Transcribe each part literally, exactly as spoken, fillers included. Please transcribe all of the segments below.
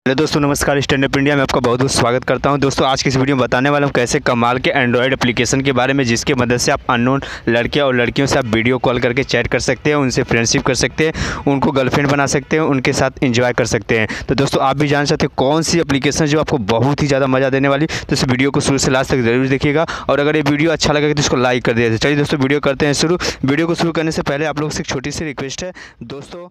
Hello दोस्तों, नमस्कार। Stand up India में आपका बहुत बहुत स्वागत करता हूं। दोस्तों आज की इस वीडियो में बताने वाला हूं कैसे कमाल के एंड्रॉयड एप्लीकेशन के बारे में, जिसके मदद से आप अननोन लड़के और लड़कियों से आप वीडियो कॉल करके चैट कर सकते हैं, उनसे फ्रेंडशिप कर सकते हैं, उनको गर्लफ्रेंड बना सकते हैं, उनके साथ एंजॉय कर सकते हैं। तो दोस्तों आप भी जान सकते हैं कौन सी एप्लीकेशन जो आपको बहुत ही ज़्यादा मज़ा देने वाली, तो इस वीडियो को शुरू से लास्ट तक जरूर देखिएगा। और अगर ये वीडियो अच्छा लगेगा तो इसको लाइक कर दिया। चलिए दोस्तों वीडियो करते हैं शुरू। वीडियो को शुरू करने से पहले आप लोग से एक छोटी सी रिक्वेस्ट है दोस्तों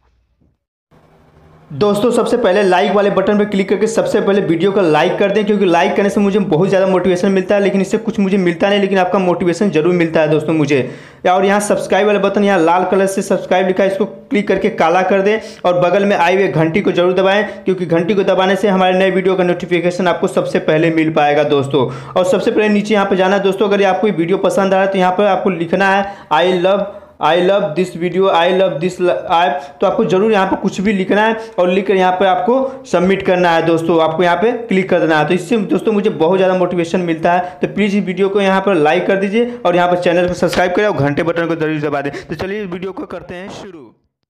दोस्तों सबसे पहले लाइक वाले बटन पर क्लिक करके सबसे पहले वीडियो को लाइक कर दें, क्योंकि लाइक करने से मुझे बहुत ज़्यादा मोटिवेशन मिलता है। लेकिन इससे कुछ मुझे मिलता नहीं, लेकिन आपका मोटिवेशन जरूर मिलता है दोस्तों मुझे। और यहाँ सब्सक्राइब वाला बटन, यहाँ लाल कलर से सब्सक्राइब लिखा है, इसको क्लिक करके काला कर दें। और बगल में आई हुए घंटी को जरूर दबाएं, क्योंकि घंटी को दबाने से हमारे नए वीडियो का नोटिफिकेशन आपको सबसे पहले मिल पाएगा दोस्तों। और सबसे पहले नीचे यहाँ पर जाना है दोस्तों। अगर आपको वीडियो पसंद आ रहा है तो यहाँ पर आपको लिखना है I love I love this video, I love this app. तो आपको जरूर यहाँ पर कुछ भी लिखना है और लिखकर यहाँ पर आपको सबमिट करना है दोस्तों। आपको यहाँ पे क्लिक कर देना है। तो इससे दोस्तों मुझे बहुत ज़्यादा मोटिवेशन मिलता है। तो प्लीज़ इस वीडियो को यहाँ पर लाइक कर दीजिए और यहाँ पर चैनल को सब्सक्राइब करें और घंटे बटन को जरूर दबा दें। तो चलिए इस वीडियो को करते हैं शुरू।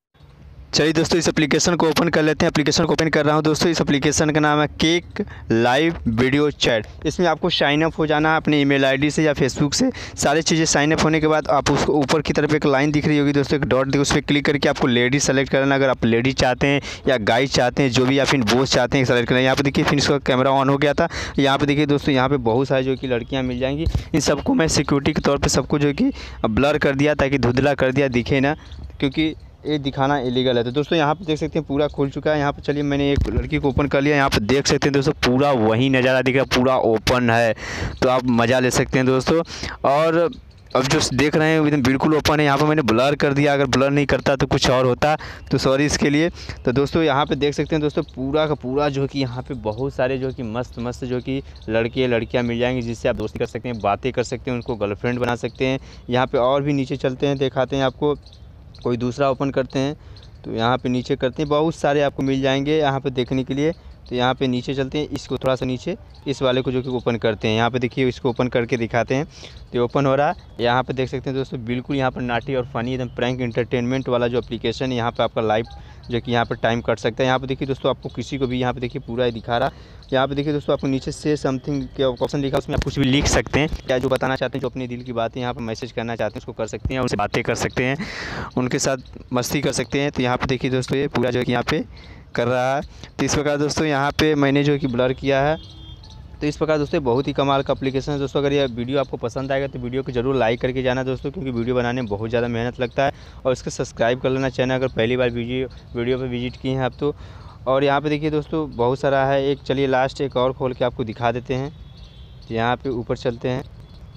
चलिए दोस्तों इस एप्लीकेशन को ओपन कर लेते हैं। एप्लीकेशन को ओपन कर रहा हूं दोस्तों। इस एप्लीकेशन का नाम है केक लाइव वीडियो चैट। इसमें आपको साइन अप हो जाना है अपने ईमेल आईडी से या फेसबुक से। सारी चीज़ें साइन अप होने के बाद आप उसको ऊपर की तरफ एक लाइन दिख रही होगी दोस्तों, एक डॉट, उस पर क्लिक करके आपको लेडी सेलेक्ट करना। अगर आप लेडी चाहते हैं या गाइड चाहते हैं, जो भी या फिर बोस चाहते हैं सेलेक्ट करना। यहाँ पर देखिए फिर इसका कैमरा ऑन हो गया था। यहाँ पर देखिए दोस्तों, यहाँ पर बहुत सारी जो कि लड़कियाँ मिल जाएंगी। इन सबको मैं सिक्योरिटी के तौर पर सबको जो कि ब्लर कर दिया ताकि धुंधला कर दिया, दिखे ना, क्योंकि ये दिखाना इलीगल है। तो दोस्तों यहाँ पे देख सकते हैं पूरा खुल चुका है। यहाँ पे चलिए मैंने एक लड़की को ओपन कर लिया। यहाँ पे देख सकते हैं दोस्तों पूरा वही नज़ारा दिख रहा है, पूरा ओपन है। तो आप मज़ा ले सकते हैं दोस्तों। और अब जो देख रहे हैं एकदम बिल्कुल ओपन है। यहाँ पे मैंने ब्लर कर दिया, अगर ब्लर नहीं करता तो कुछ और होता, तो सॉरी इसके लिए। तो दोस्तों यहाँ पे देख सकते हैं दोस्तों पूरा का पूरा जो कि यहाँ पे बहुत सारे जो कि मस्त मस्त जो कि लड़के लड़कियाँ मिल जाएंगी, जिससे आप दोस्ती कर सकते हैं, बातें कर सकते हैं, उनको गर्लफ्रेंड बना सकते हैं। यहाँ पर और भी नीचे चलते हैं, दिखाते हैं आपको। कोई दूसरा ओपन करते हैं तो यहाँ पे नीचे करते हैं, बहुत सारे आपको मिल जाएंगे यहाँ पे देखने के लिए। तो यहाँ पे नीचे चलते हैं, इसको थोड़ा सा नीचे, इस वाले को जो कि ओपन करते हैं। यहाँ पे देखिए इसको ओपन करके दिखाते हैं तो ओपन हो रहा है। यहाँ पे देख सकते हैं दोस्तों बिल्कुल यहाँ पर नाटी और फनी एकदम प्रैंक इंटरटेनमेंट वाला जो एप्लीकेशन है। यहाँ पे आपका लाइव जो कि यहाँ पर टाइम कट सकता है। यहाँ पे देखिए दोस्तों आपको किसी को भी यहाँ पे देखिए पूरा दिखा रहा। यहाँ पे देखिए दोस्तों आपको नीचे से समथिंग के ऑप्शन लिखा है, उसमें आप कुछ भी लिख सकते हैं, या जो बताना चाहते हैं, जो अपने दिल की बातें यहाँ पर मैसेज करना चाहते हैं उसको कर सकते हैं, उनसे बातें कर सकते हैं, उनके साथ मस्ती कर सकते हैं। तो यहाँ पे देखिए दोस्तों ये पूरा जो है यहाँ पे कर रहा है। तो इस प्रकार दोस्तों यहाँ पे मैंने जो कि ब्लर किया है। तो इस प्रकार दोस्तों बहुत ही कमाल का एप्लीकेशन है दोस्तों। अगर ये वीडियो आपको पसंद आएगा तो वीडियो को जरूर लाइक करके जाना दोस्तों, क्योंकि वीडियो बनाने में बहुत ज़्यादा मेहनत लगता है। और इसको सब्सक्राइब कर लेना चैनल, अगर पहली बार वीडियो वीडियो पर विजिट किए हैं आप तो। और यहाँ पे देखिए दोस्तों बहुत सारा है। एक चलिए लास्ट एक और खोल के आपको दिखा देते हैं। तो यहाँ पे ऊपर चलते हैं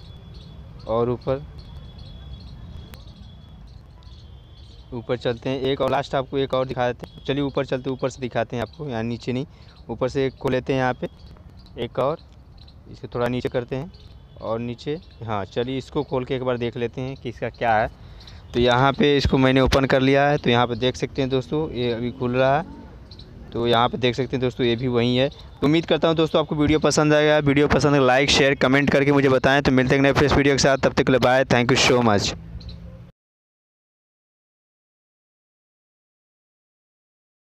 और ऊपर ऊपर चलते हैं, एक और लास्ट आपको एक और दिखा देते हैं। चलिए ऊपर चलते, ऊपर से दिखाते हैं आपको, यहाँ नीचे नहीं, ऊपर से एक खोल लेते हैं। यहाँ पे एक और, इसको थोड़ा नीचे करते हैं और नीचे, हाँ चलिए इसको खोल के एक बार देख लेते हैं कि इसका क्या है। तो यहाँ पे इसको मैंने ओपन कर लिया है। तो यहाँ पे देख सकते हैं दोस्तों ये अभी खुल रहा है। तो यहाँ पे देख सकते हैं दोस्तों ये भी वही है। तो उम्मीद करता हूँ दोस्तों आपको वीडियो पसंद आएगा। वीडियो पसंद है लाइक शेयर कमेंट करके मुझे बताएं। तो मिलते हैं नए फ्रेश वीडियो के साथ, तब तक के लिए bye, thank you so much.